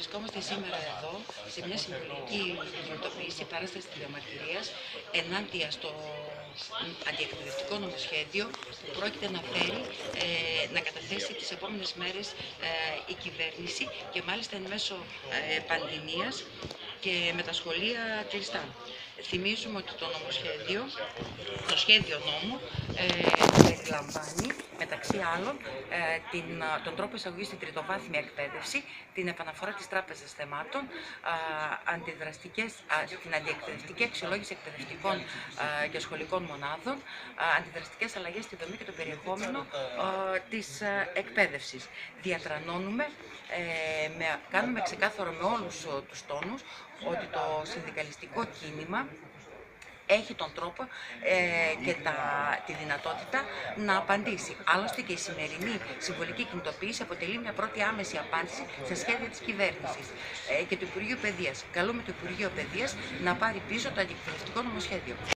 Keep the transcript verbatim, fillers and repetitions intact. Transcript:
Βρισκόμαστε σήμερα εδώ σε μια συμβολική κινητοποίηση παράσταση διαμαρτυρίας ενάντια στο αντιεκπαιδευτικό νομοσχέδιο που πρόκειται να φέρει, ε, να καταθέσει τις επόμενες μέρες ε, η κυβέρνηση και μάλιστα εν μέσω ε, πανδημίας και με τα σχολεία κλειστά. Θυμίζουμε ότι το νομοσχέδιο, το σχέδιο νόμου ε, περιλαμβάνει μεταξύ άλλων ε, την, τον τρόπο εισαγωγής στην τριτοβάθμια εκπαίδευση, την επαναφορά της τράπεζας θεμάτων, ε, αντιδραστικές, ε, την αντιεκπαιδευτική αξιολόγηση εκπαιδευτικών ε, και σχολικών μονάδων, ε, αντιδραστικές αλλαγές στη δομή και το περιεχόμενο ε, της ε, εκπαίδευσης. Διατρανώνουμε, ε, με, κάνουμε ξεκάθαρο με όλους ε, τους τόνους ότι το συνδικαλιστικό κίνημα έχει τον τρόπο ε, και τα, τη δυνατότητα να απαντήσει. Άλλωστε και η σημερινή συμβολική κινητοποίηση αποτελεί μια πρώτη άμεση απάντηση σε σχέδια της κυβέρνησης ε, και του Υπουργείου Παιδείας. Καλούμε το Υπουργείο Παιδείας να πάρει πίσω το αντιεκπαιδευτικό νομοσχέδιο.